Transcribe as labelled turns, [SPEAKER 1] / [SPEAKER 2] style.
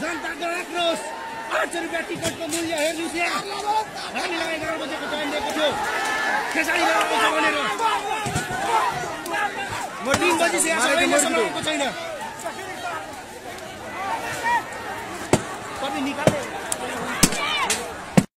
[SPEAKER 1] जनताको आक्रोश 800 रुपियाँ टिकटको मूल्य हेर्नुस् यहाँ हामीलाई 11 बजेको टाइम दिएको थियो खेसाडी आउँछ भनेर म 3 बजी से आएको छैन कति निकाल्ने